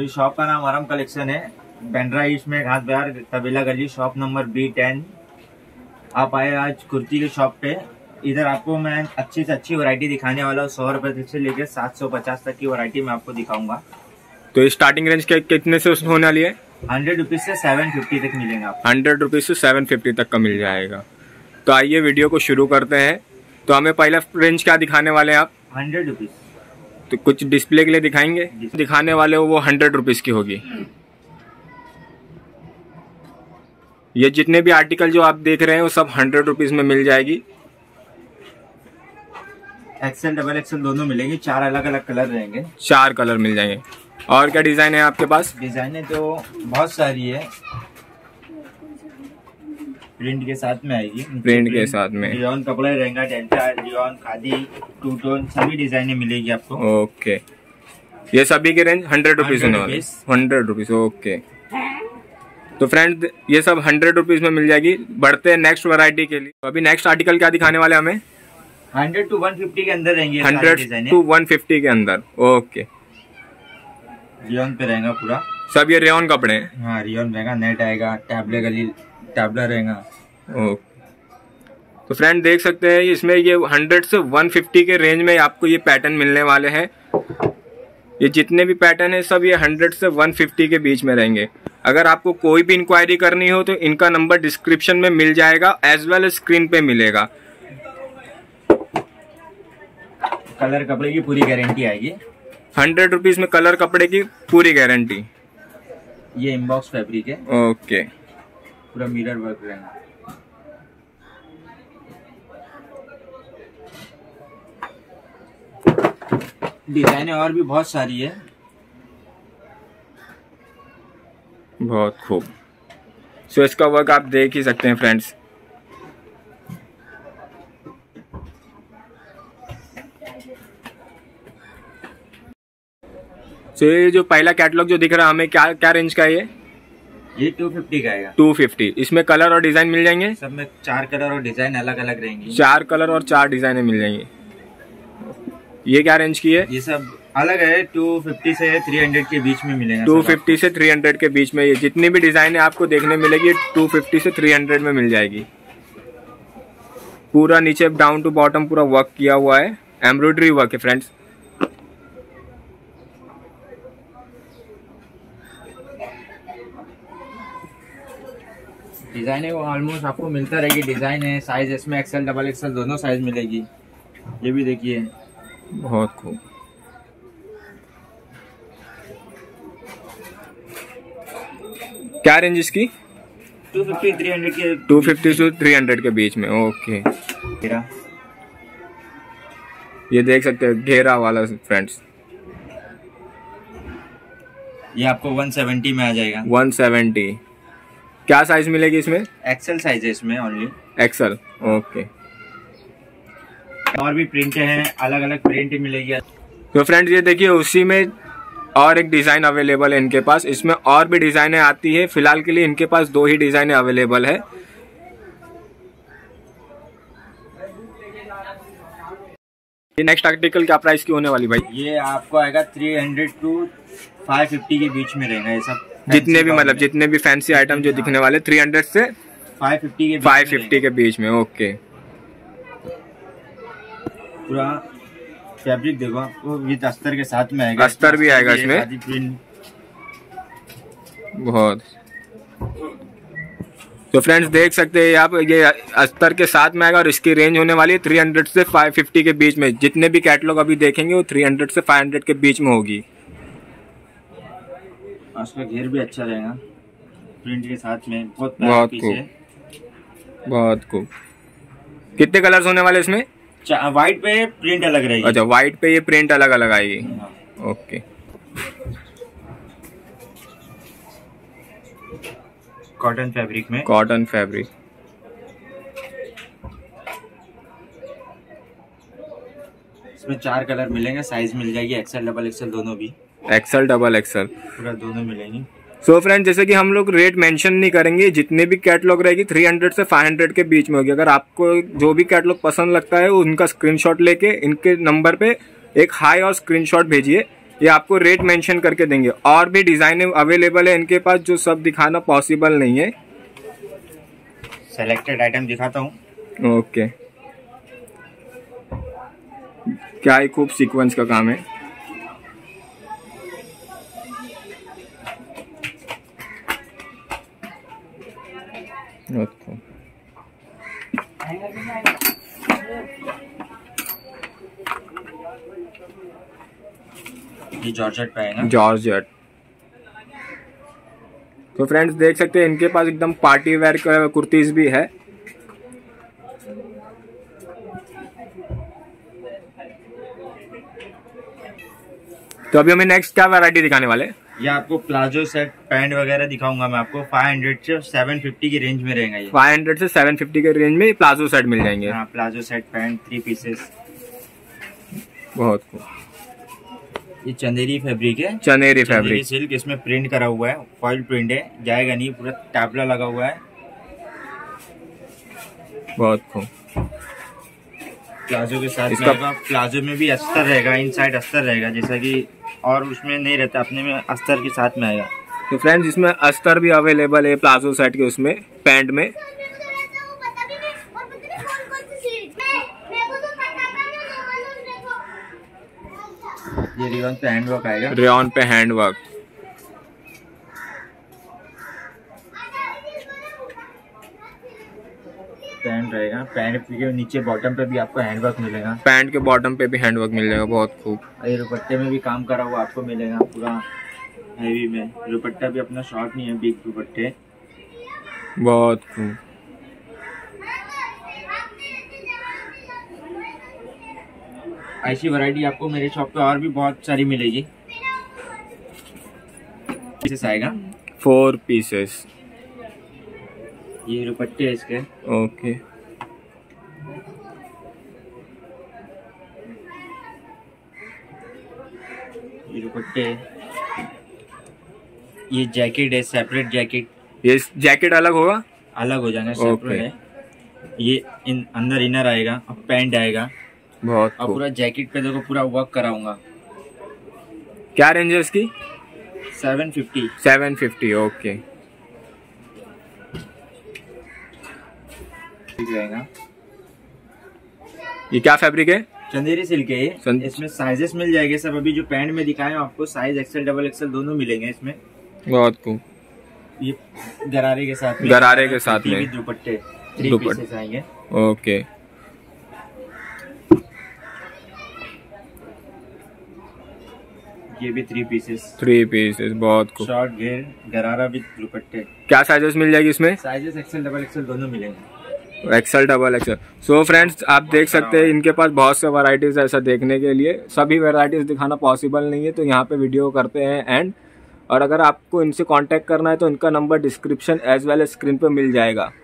ये शॉप का नाम आराम कलेक्शन है, बैंड्रा ईस्ट में, घाट बाजार, तबेला गली, शॉप नंबर B10। आप आए आज कुर्ती की शॉप पे। इधर आपको मैं अच्छी से अच्छी वैरायटी दिखाने वाला हूँ। 100 रुपए से लेकर 750 तक की वैरायटी मैं आपको दिखाऊंगा। तो स्टार्टिंग रेंज कितने से होने वाली है? 100 रुपीज से 750 तक मिलेंगे आपको। 100 रुपीज से 750 तक का मिल जाएगा। तो आइए वीडियो को शुरू करते हैं। तो हमें पहला रेंज क्या दिखाने वाले हैं आप? 100 रुपीज। तो कुछ डिस्प्ले के लिए दिखाएंगे? दिखाने वाले वो 100 रुपीज की होगी। ये जितने भी आर्टिकल जो आप देख रहे हैं वो सब 100 रुपीज में मिल जाएगी। एक्सेल डबल एक्सेल दोनों मिलेंगे। 4 अलग अलग कलर रहेंगे। 4 कलर मिल जाएंगे। और क्या डिजाइन है आपके पास? डिजाइने तो बहुत सारी है। प्रिंट के साथ में आएगी। प्रिंट के साथ में रियॉन कपड़ा रहेगा, delta, rayon, khadi, two tone सभी डिजाइने मिलेगी आपको। ओके, ये सभी के रेंज 100 रुपीज होने वाले। 100 रुपीज। ओके, तो फ्रेंड ये सब 100 रुपीज में मिल जाएगी। बढ़ते हैं नेक्स्ट वैरायटी के लिए। तो अभी नेक्स्ट आर्टिकल क्या दिखाने वाले हमें? 100 to 150 के अंदर रहेंगे। 100 to 150 के अंदर। ओके, रियॉन पे रहेगा पूरा। सब ये रेयन कपड़े हैं। हाँ, रियॉन रहेगा, नेट आएगा, टैबला रहेगा। ओके, तो फ्रेंड देख सकते हैं इसमें ये 100 से 150 के रेंज में आपको ये पैटर्न मिलने वाले हैं। ये जितने भी पैटर्न है सब ये 100 से 150 के बीच में रहेंगे। अगर आपको कोई भी इंक्वायरी करनी हो तो इनका नंबर डिस्क्रिप्शन में मिल जाएगा, एज वेल स्क्रीन पे मिलेगा। कलर कपड़े की पूरी गारंटी आएगी। 100 रुपीज में कलर कपड़े की पूरी गारंटी। ये इनबॉक्स फैब्रिक है। ओके, पूरा मिरर वर्क रहेगा। डिजाइने और भी बहुत सारी है। बहुत खूब। सो इसका वर्क आप देख ही सकते हैं फ्रेंड्स। सो ये जो पहला कैटलॉग जो दिख रहा है हमें, क्या क्या रेंज का है ये 250 का आएगा। 250। इसमें कलर और डिजाइन मिल जाएंगे? सब में 4 कलर और डिजाइन अलग अलग रहेंगी। 4 कलर और 4 डिजाइने मिल जाएंगी। ये क्या रेंज की है? ये सब अलग है। 250 से 300 के बीच में मिलेगा। 250 से 300 के बीच में ये जितनी भी डिजाइन है आपको देखने मिलेगी 250 से 300 में मिल जाएगी। पूरा नीचे डाउन टू बॉटम पूरा वर्क किया हुआ है, एम्ब्रॉयडरी वर्क है फ्रेंड्स। डिजाइन है वो ऑलमोस्ट आपको मिलता रहेगी। डिजाइन है, साइज इसमें एक्सेल डबल एक्सेल दोनों साइज मिलेगी। ये भी देखिए, बहुत खूब। क्या रेंज इसकी? 250-300 के 250 से 300 के बीच में। ओके, ये देख सकते हैं घेरा वाला फ्रेंड्स। ये आपको 170 में आ जाएगा। 170। क्या साइज मिलेगी इसमें? एक्सेल साइज है इसमें, ओनली एक्सेल। ओके, और भी प्रिंट हैं, अलग अलग प्रिंट मिलेगी। तो फ्रेंड्स ये देखिए उसी में और एक डिजाइन अवेलेबल है इनके पास। इसमें और भी डिजाइनें आती है। फिलहाल के लिए इनके पास 2 ही डिजाइनें अवेलेबल है। ये नेक्स्ट आर्टिकल क्या प्राइस की होने वाली भाई? ये आपको आएगा 300 to 550 के बीच में रहेगा। ये सब जितने भी मतलब जितने भी फैंसी आइटम जो दिखने वाले 300 से 550 के बीच में। ओके, पूरा फैब्रिक देखो आपको विद अस्तर के साथ में आएगा। अस्तर भी आएगा इसमें। प्रिंट बहुत। तो फ्रेंड्स देख सकते हैं आप, ये अस्तर के साथ में आएगा और इसकी रेंज होने वाली है 300 से 550 के बीच में। जितने भी कैटलॉग अभी देखेंगे वो 300 से 500 के बीच में होगी। उसका घेर भी अच्छा रहेगा प्रिंट के साथ में। बहुत खूब, बहुत खूब। कितने कलर्स होने वाले इसमें? व्हाइट पे प्रिंट अलग रहेगी। अच्छा, व्हाइट पे ये प्रिंट अलग अलग आएगी। ओके, कॉटन फैब्रिक में। Cotton fabric. इसमें 4 कलर मिलेंगे, साइज मिल जाएगी एक्सेल डबल एक्सेल दोनों भी। एक्सेल डबल एक्सेल पूरा दोनों मिलेंगी। सो फ्रेंड जैसे कि हम लोग रेट मेंशन नहीं करेंगे। जितने भी कैटलॉग रहेगी 300 से 500 के बीच में होगी। अगर आपको जो भी कैटलॉग पसंद लगता है उनका स्क्रीनशॉट लेके इनके नंबर पे एक हाई और स्क्रीनशॉट भेजिए। ये आपको रेट मेंशन करके देंगे। और भी डिजाइन अवेलेबल है इनके पास जो सब दिखाना पॉसिबल नहीं है। सेलेक्टेड आइटम दिखाता हूँ। ओके, क्या ही खूब सीक्वेंस का काम है। ये जॉर्जेट पे आएगा। जॉर्जेट। तो फ्रेंड्स देख सकते हैं इनके पास एकदम पार्टी वेयर कुर्तीज भी है। तो अभी हमें नेक्स्ट क्या वैरायटी दिखाने वाले हैं? ये आपको प्लाजो सेट पैंट वगैरह दिखाऊंगा मैं आपको। 500 से 750 की रेंज में रहेगा। ये 500 से 750 के रेंज में प्लाजो सेट मिल जाएंगे। हाँ, प्लाजो सेट पैंट 3 पीसेस। बहुत खूब। ये चंदेरी फैब्रिक है। चंदेरी फैब्रिक सिल्क, इसमें प्रिंट करा हुआ है, फॉइल प्रिंट है, जाएगा नहीं, पूरा टैबला लगा हुआ है। बहुत खूब। प्लाजो के साथ इसका प्लाजो में भी अस्तर रहेगा, इनसाइड अस्तर रहेगा, जैसा कि और उसमें नहीं रहता, अपने में अस्तर के साथ में आएगा। तो फ्रेंड्स इसमें अस्तर भी अवेलेबल है प्लाजो सेट के उसमें पैंट में। ये रेयॉन पे हैंडवर्क आएगा। रेयॉन पे हैंडवर्क। पैंट रहेगा, पैंट के नीचे बॉटम पे भी आपको हैंडवर्क मिलेगा। पैंट के बॉटम पे भी हैंडवर्क मिल जाएगा। बहुत खूब। ये दुपट्टे में भी काम करा हुआ आपको मिलेगा, पूरा हैवी में। दुपट्टा भी अपना शॉर्ट नहीं है, बिग दुपट्टे। बहुत खूब। ऐसी वैरायटी आपको मेरे शॉप पे और भी बहुत सारी मिलेगी। पीसेस आएगा 4 पीसेस। ये दुपट्टे इसके। ओके। ये दुपट्टे, ये जैकेट है, सेपरेट जैकेट। ये जैकेट अलग होगा? अलग हो जाएगा, सेपरेट है। ये अंदर इनर आएगा और पैंट आएगा। बहुत और पूरा जैकेट पे देखो पूरा वर्क कराऊंगा। क्या रेंज है इसकी? 750। 750। ओके। ठीक रहेगा। ये क्या फैब्रिक है? चंदेरी सिल्क है ये। इसमें साइजेस मिल जाएंगे सब। अभी जो पैंट में दिखाए आपको साइज XL, XXL दोनों मिलेंगे इसमें। बहुत खूब। ये गरारे के साथ में। गरारे के साथ में दुपट्टे 3 पीसेस आएंगे। ओके। ये भी 3 पीसेस। 3 पीसेस। बहुत खूब। शॉर्ट घेर गरारा भी दुपट्टे। क्या साइजेस मिल जाएगी इसमें? साइजेस XL, XXL दोनों मिलेंगे। XL, XXL। सो फ्रेंड्स आप देख सकते हैं इनके पास बहुत से वैरायटीज ऐसा देखने के लिए। सभी वैरायटीज दिखाना पॉसिबल नहीं है, तो यहाँ पे वीडियो करते हैं एंड। और अगर आपको इनसे कांटेक्ट करना है तो इनका number description as well as screen पे मिल जाएगा।